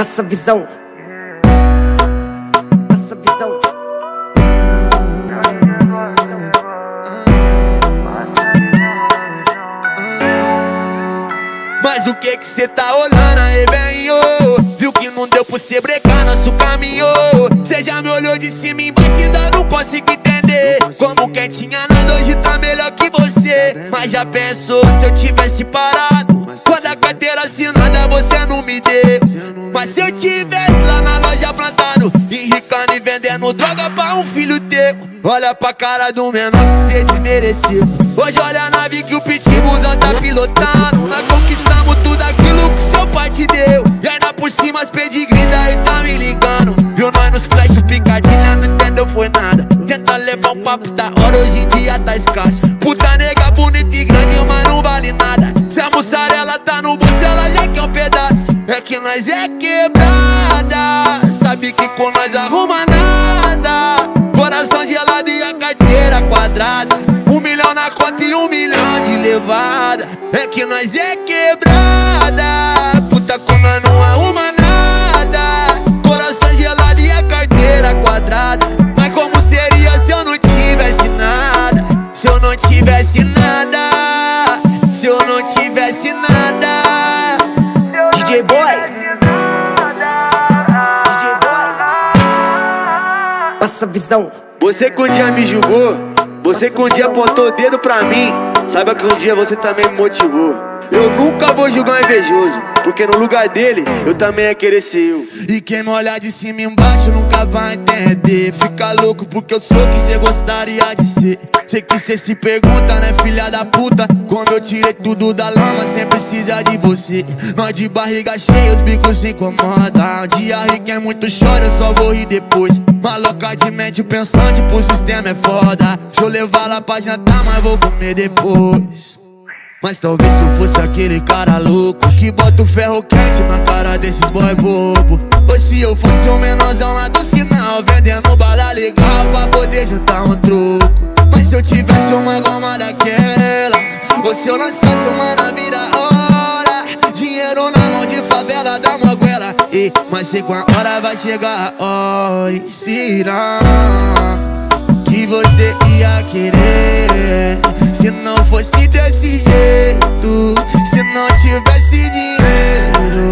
Passa visão. Passa visão. Mas o que cê tá olhando aí, velho? Viu que não deu pra cê brecar nosso caminho? Cê já me olhou de cima e embaixo e ainda não consigo entender como quem tinha nada hoje tá melhor que você. Mas já pensou se eu tivesse parado? Quando a carteira assinada você não me deu. Mas se eu tivesse lá na loja plantado, enricando e vendendo droga pra um filho teu. Olha pra cara do menor que cê desmereceu. Hoje olha a nave que o pitbullzão tá pilotando. Nós conquistamos tudo aquilo que seu pai te deu. E ainda por cima as pedigree daí tá me ligando. Viu nós nos flash picadilha, não entendeu foi nada. Tenta levar um papo da hora, hoje em dia tá escasso. Puta nega bonita e grande, mas não vale nada. Se a mussarela tá no bolso, ela já quer um pedaço. É que nós é quebrada, sabe que com nós arruma nada. Coração gelado e a carteira quadrada. 1 milhão na conta e 1 milhão de levada. É que nós é quebrada, puta com nós não arruma nada. Coração gelado e a carteira quadrada. Mas como seria se eu não tivesse nada? Se eu não tivesse nada, se eu não tivesse nada. DJ Boy. Passa visão. Você que um dia me julgou, você que um dia apontou o dedo pra mim, saiba que um dia você também me motivou. Eu nunca vou julgar um invejoso, porque no lugar dele, eu também ia querer ser eu. E quem me olhar de cima e embaixo nunca vai entender. Fica louco porque eu sou o que cê gostaria de ser. Sei que cê se pergunta, né, filha da puta? Quando eu tirei tudo da lama, sem precisar de você. Nós de barriga cheia, os bicos se incomodam. Um dia ri quem muito chora, eu só vou rir depois. Maloca de mente pensante, pro sistema é foda. Deixa eu levar lá pra jantar, mas vou comer depois. Mas talvez se eu fosse aquele cara louco que bota o ferro quente na cara desses boy bobo. Ou se eu fosse um menorzão lá do sinal, vendendo bala legal pra poder juntar um troco. Mas se eu tivesse uma goma daquela, ou se eu lançasse uma na vida hora, dinheiro na mão de favela da moguela. Mas sei com a hora vai chegar a hora. E será que você ia querer se não fosse desse jeito? Se não tivesse dinheiro,